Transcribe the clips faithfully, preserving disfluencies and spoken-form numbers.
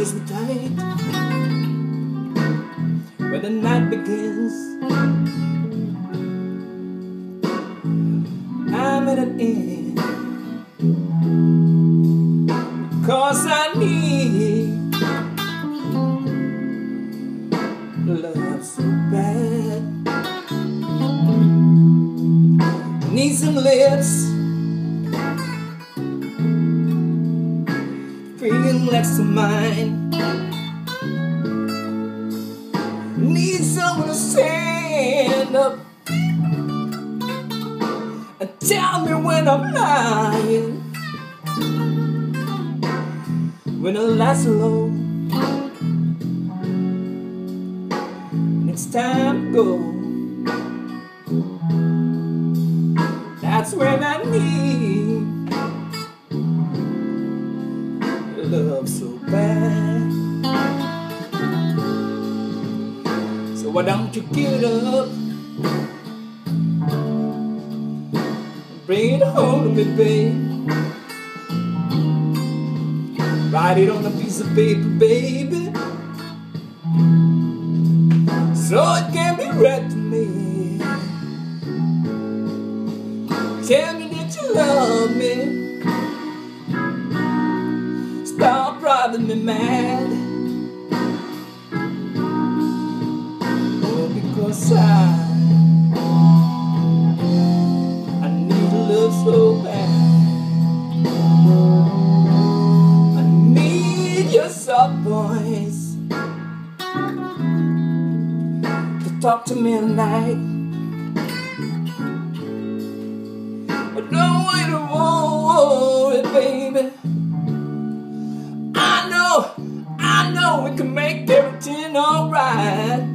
squeeze me tight when the night begins. I'm at an end, 'cause I need love so bad. Need some lips feeling next to mine. Need someone to stand up and tell me when I'm lying, when the lights are low and it's time to go. That's when I need love so bad. So why don't you get up, bring it home to me, babe. Write it on a piece of paper, baby, so it can be read to me. Tell me that you love me. Stop driving me mad. Oh, because I I need love so bad. I need your soft voice to talk to me at night. But don't wait to worry, baby. I know, I know we can make everything alright.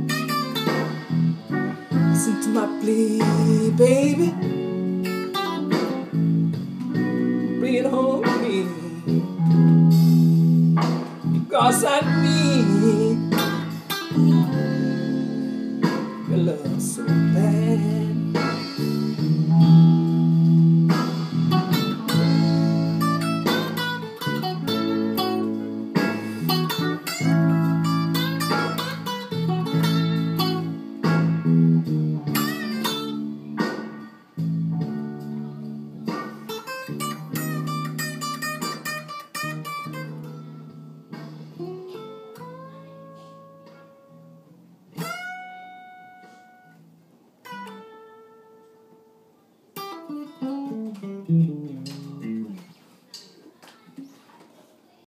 Listen to my plea, baby. Bring it home to me, because I need